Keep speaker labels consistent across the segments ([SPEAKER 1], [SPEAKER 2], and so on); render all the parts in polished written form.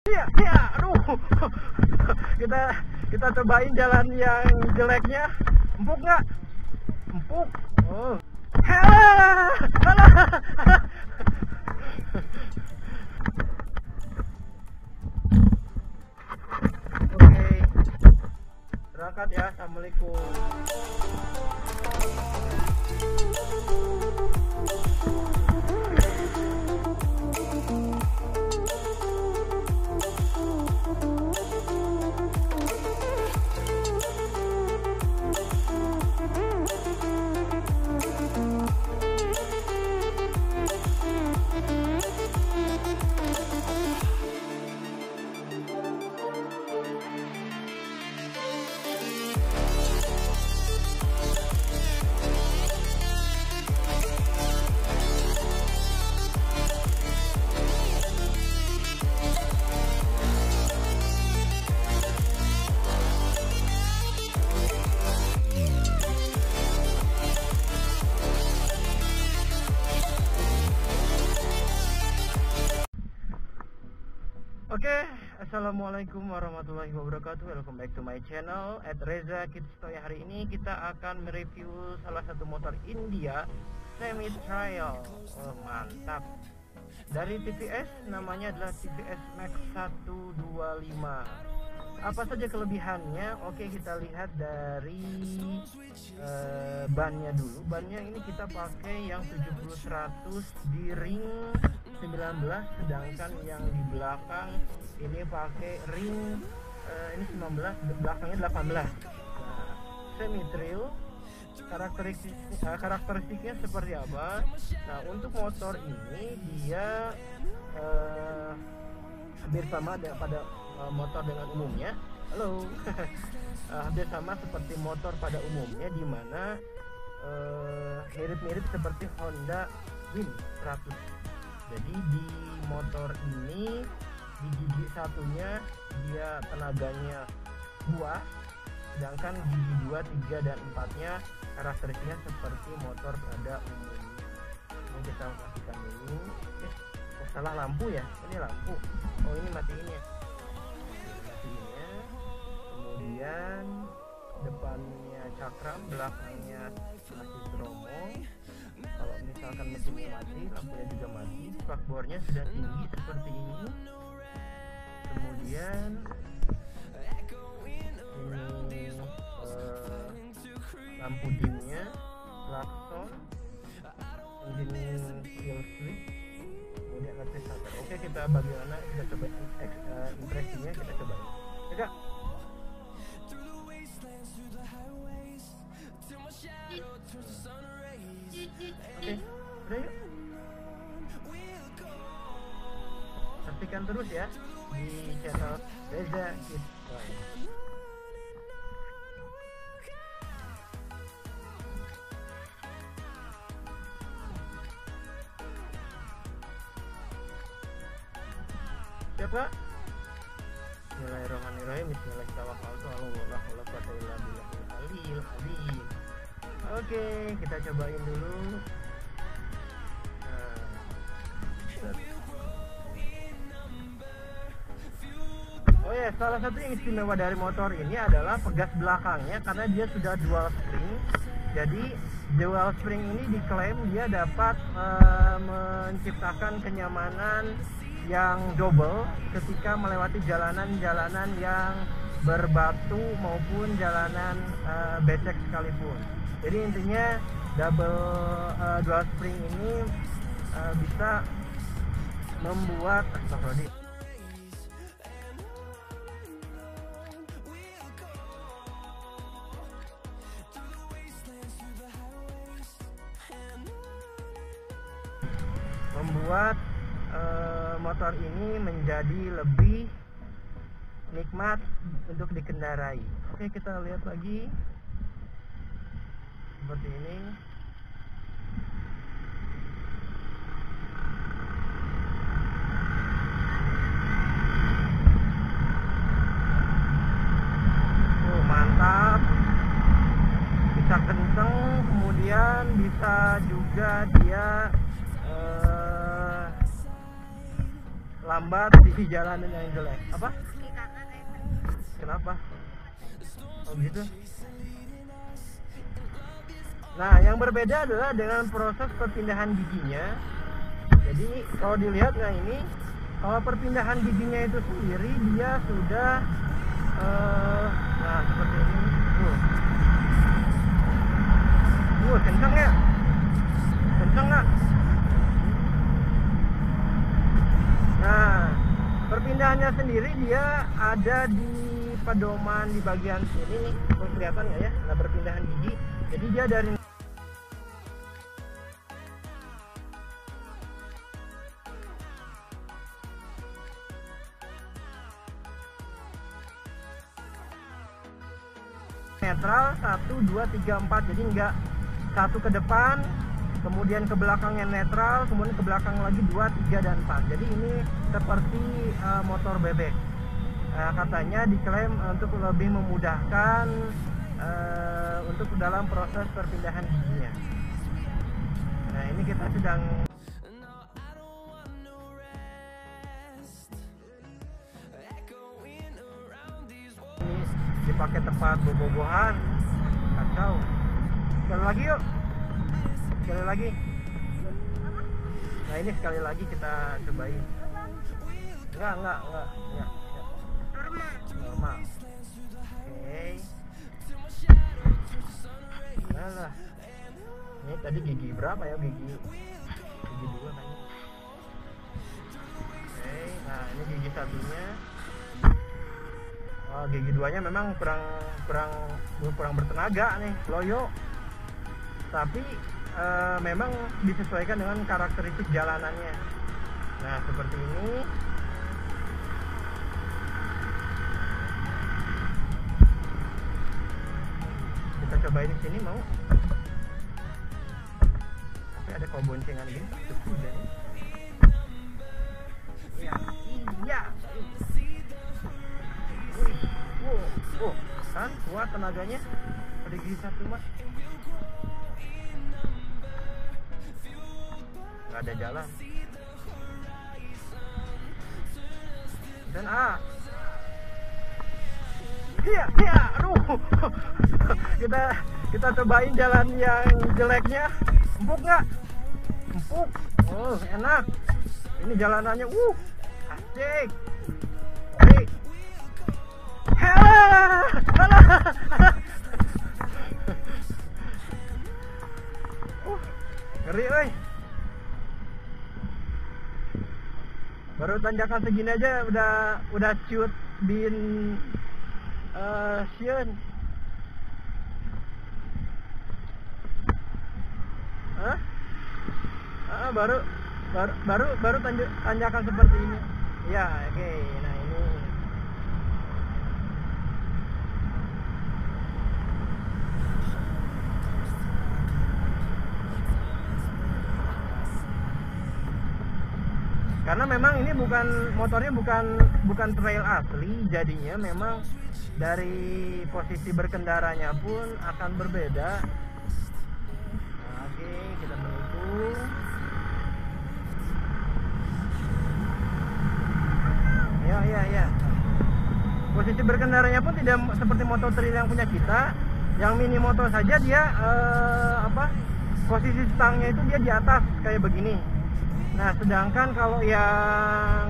[SPEAKER 1] Iya, iya, aduh. Kita cobain jalan yang jeleknya. Empuk nggak? Empuk. Oh. Halah, halah. Oke, berangkat ya. Assalamualaikum. Oke, assalamualaikum warahmatullahi wabarakatuh. Welcome back to my channel at Reza Kids Toy. Hari ini kita akan mereview salah satu motor India semi trial. Oh, mantap. Dari TVS, namanya adalah TVS Max 125. Apa saja kelebihannya? Oke, kita lihat dari bannya dulu. Bannya ini kita pakai yang 70-100 di ring 19, sedangkan yang di belakang ini pakai ring ini 19, belakangnya 18. Nah, semi trail. Karakteristiknya seperti apa? Nah, untuk motor ini dia hampir sama pada motor dengan umumnya. Halo. Hampir sama seperti motor pada umumnya, di mana mirip-mirip seperti Honda Win 100. Jadi di motor ini di gigi satunya dia tenaganya 2, sedangkan gigi 2, 3, dan 4-nya karakteristiknya seperti motor pada umumnya. Ini kita pastikan dulu. Oh, salah lampu ya, ini lampu. Oh, ini matiin ya. Matiinnya. Kemudian depannya cakram, belakangnya masih tromol. Kalau misalkan mesinnya mati, lampunya juga mati. Spakbornya sudah tinggi seperti ini. Kemudian ini lampu dimnya, klakson, engine kill switch, kemudian starter. Oke, kita bagaimana kita coba impresinya, kita coba. Oke. Oke, udah yuk. Saksikan terus ya di channel Reza Kids Toy. Siap Pak? Bismillahirrahmanirrahim. Bismillahirrahmanirrahim. Alhamdulillah. Oke, kita cobain dulu. Oh ya, salah satu yang istimewa dari motor ini adalah pegas belakangnya, karena dia sudah dual spring. Jadi dual spring ini diklaim dia dapat menciptakan kenyamanan yang double ketika melewati jalanan-jalanan yang berbatu maupun jalanan becek sekalipun. Jadi intinya dual spring ini bisa membuat motor ini menjadi lebih nikmat untuk dikendarai. Oke, kita lihat lagi seperti ini. Oh, mantap. Bisa kenceng, kemudian bisa juga dia lambat di jalanan yang jelek. Apa? Kenapa? Oh gitu. Nah, yang berbeda adalah dengan proses perpindahan giginya. Jadi kalau dilihat, nah ini kalau perpindahan giginya itu sendiri dia sudah nah seperti ini. Kencang ya? Kencang nggak? Nah, perpindahannya sendiri dia ada di pedoman di bagian sini nih. Kelihatan nggak ya? Nah, perpindahan gigi. Jadi dia dari netral 1, 2, 3, 4. Jadi enggak satu ke depan, kemudian ke belakangnya netral, kemudian ke belakang lagi 2, 3, dan 4. Jadi ini seperti motor bebek. Katanya diklaim untuk lebih memudahkan untuk dalam proses perpindahan giginya. Nah, ini kita sedang dipakai tempat bobogohan, kacau. Sekali lagi yuk, sekali lagi. Nah, ini sekali lagi kita cobain. Enggak. Normal. Oke. Nah, ini tadi gigi berapa ya? Gigi 2 kayaknya. Oke, nah ini gigi satunya. Gigi 2-nya memang kurang bertenaga nih, loyo. Tapi memang disesuaikan dengan karakteristik jalanannya. Nah, seperti ini. Kita cobain di sini mau. Tapi ada boncengan gini, udah. Iya. Kan kuat tenaganya. Ada gigi satu mah. Gak ada jalan. Dan iya, aduh. kita cobain jalan yang jeleknya. Empuk nggak? Empuk. Oh, enak. Ini jalanannya, asik. Oke. Ngeri, woy. Baru tanjakan segini aja udah cut bin sieun. Baru tanjakan seperti ini. Ya, oke. Nah, ini. Karena memang ini motornya bukan trail asli, jadinya memang dari posisi berkendaranya pun akan berbeda. Nah, oke, kita menunggu. Ya. Posisi berkendaranya pun tidak seperti motor trail yang punya kita. Yang mini motor saja dia posisi stangnya itu dia di atas kayak begini. Nah, sedangkan kalau yang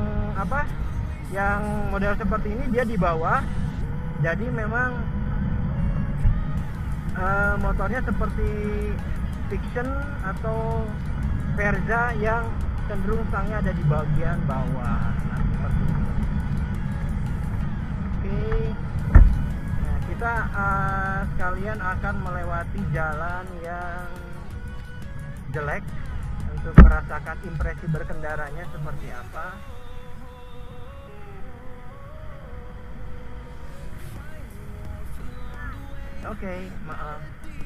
[SPEAKER 1] model seperti ini dia di bawah. Jadi memang motornya seperti Fiction atau Verza yang cenderung stangnya ada di bagian bawah. Nah, seperti ini. Oke. Nah, kita sekalian akan melewati jalan yang jelek untuk merasakan impresi berkendaranya seperti apa. Oke, maaf.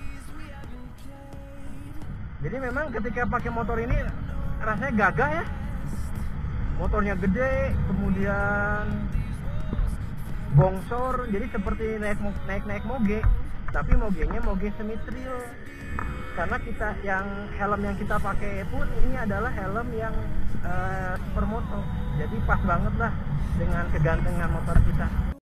[SPEAKER 1] Jadi memang ketika pakai motor ini rasanya gagah ya. Motornya gede, kemudian bongsor, jadi seperti naik moge, tapi mogenya moge semi trail. karena kita yang helm yang kita pakai pun ini adalah helm yang supermoto, jadi pas banget lah dengan kegantengan motor kita.